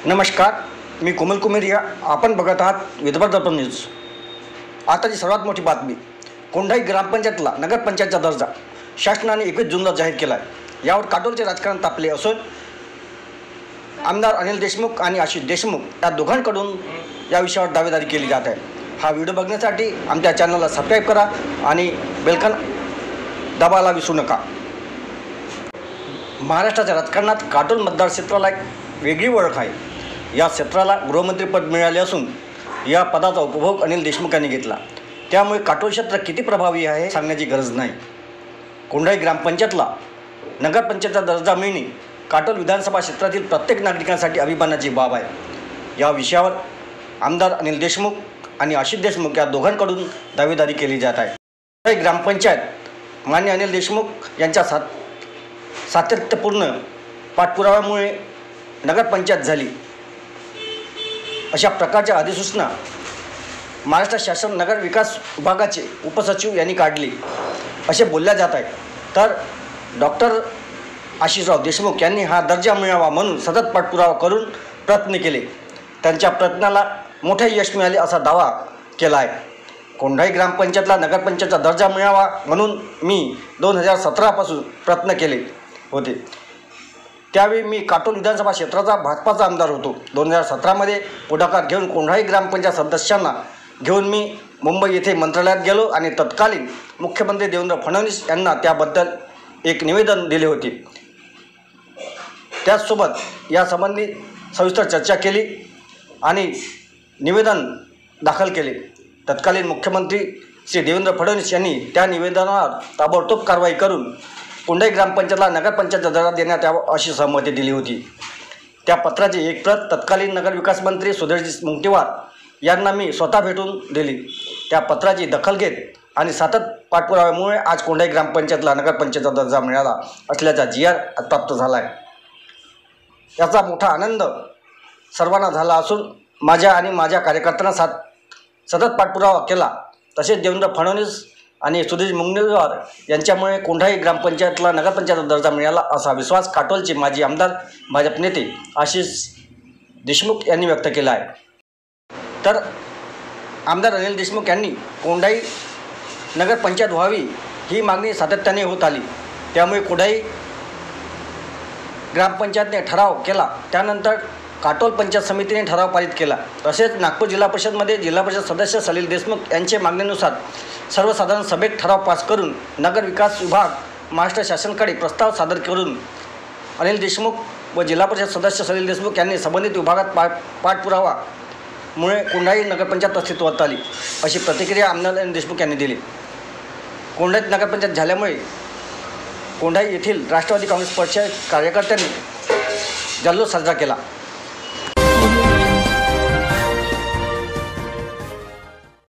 नमस्कार, मी कोमल कुमेरिया. आपण बघत आहात विदर्भ दर्पण न्यूज. आताची सर्वात मोठी बातमी. कोंढाई ग्रामपंचायतला नगरपंचायतचा दर्जा शासनाने 21 जूनला जाहीर केला आहे. यावर काटोलचे राजकारण तापले असून आमदार अनिल देशमुख आणि आशिष देशमुख या दोघांकडून या विषयावर दावेदारी केली जात आहे. हा व्हिडिओ बघण्यासाठी आमच्या चॅनलला सबस्क्राईब करा आणि बेलकन दाबायला विसरू नका. महाराष्ट्राच्या राजकारणात काटोल मतदारक्षेत्राला एक वेगळी ओळख आहे. या क्षेत्राला गृहमंत्रीपद मिळाले असून या पदाचा उपभोग अनिल देशमुख यांनी घेतला. त्यामुळे काटोल क्षेत्र किती प्रभावी आहे सांगण्याची गरज नाही. कोंढाई ग्रामपंचायतला नगरपंचायतचा दर्जा मिळणे काटोल विधानसभा क्षेत्रातील प्रत्येक नागरिकांसाठी अभिमानाची बाब आहे. या विषयावर आमदार अनिल देशमुख आणि आशिष देशमुख या दोघांकडून दावेदारी केली जात आहे. कोंढाई ग्रामपंचायत मान्य अनिल देशमुख यांच्या सातत्यपूर्ण पाठपुराव्यामुळे नगरपंचायत झाली अशा प्रकारच्या अधिसूचना महाराष्ट्र शासन नगर विकास विभागाचे उपसचिव यांनी काढली असे बोलल्या जात आहे. तर डॉक्टर आशिषराव देशमुख यांनी हा दर्जा मिळावा म्हणून सतत पाठपुरावा करून प्रयत्न केले. त्यांच्या प्रयत्नाला मोठे यश मिळाले असा दावा केला आहे. कोंढाई ग्रामपंचायतला नगरपंचायतचा दर्जा मिळावा म्हणून मी 2017 पासून प्रयत्न केले होते. त्यावेळी मी काटोल विधानसभा क्षेत्राचा भाजपाचा आमदार होतो. 2017 पुढाकार घेऊन कोंढाई ग्रामपंचायत सदस्यांना घेऊन मी मुंबई येथे मंत्रालयात गेलो आणि तत्कालीन मुख्यमंत्री देवेंद्र फडणवीस यांना त्याबद्दल एक निवेदन दिले होते. त्याचसोबत यासंबंधी सविस्तर चर्चा केली आणि निवेदन दाखल केले. तत्कालीन मुख्यमंत्री श्री देवेंद्र फडणवीस यांनी त्या निवेदनावर ताबडतोब कारवाई करून कोंढाई ग्रामपंचायतला नगरपंचायतचा दर्जा देण्यात यावा अशी सहमती दिली होती. त्या पत्राची एक प्रत तत्कालीन नगरविकास मंत्री सुधीरजी मुनगंटीवार यांना मी स्वतः भेटून दिली. त्या पत्राची दखल घेत आणि सतत पाठपुराव्यामुळे आज कोंढाई ग्रामपंचायतला नगरपंचायतचा दर्जा मिळाला असल्याचा GR प्राप्त झाला आहे. याचा मोठा आनंद सर्वांना झाला असून माझ्या आणि माझ्या कार्यकर्त्यांना सतत पाठपुरावा केला. तसेच देवेंद्र फडणवीस आणि सुधीर मुनगंटीवार यांच्यामुळे कोंढाई ग्रामपंचायतला नगरपंचायतचा दर्जा मिळाला असा विश्वास काटोलचे माजी आमदार भाजप नेते आशिष देशमुख यांनी व्यक्त केला आहे. तर आमदार अनिल देशमुख यांनी कोंढाई नगरपंचायत व्हावी ही मागणी सातत्याने होत आली. त्यामुळे कोंढाई ग्रामपंचायतने ठराव केला. त्यानंतर काटोल पंचायत समितीने ठराव पारित केला. तसेच नागपूर जिल्हा परिषदमध्ये जिल्हा परिषद सदस्य सलील देशमुख यांच्या मागणीनुसार सर्वसाधारण सभेत ठराव पास करून नगर विकास विभाग महाराष्ट्र शासनाकडे प्रस्ताव सादर करून अनिल देशमुख व जिल्हा परिषद सदस्य सलील देशमुख यांनी संबंधित विभागात पाठपुरावामुळे कोंढाई नगरपंचायत अस्तित्वात आली अशी प्रतिक्रिया आमदार अनिल देशमुख यांनी दिली. कोंढाईत नगरपंचायत झाल्यामुळे कोंढाई येथील राष्ट्रवादी काँग्रेस पक्षाच्या कार्यकर्त्यांनी जल्लोष साजरा केला.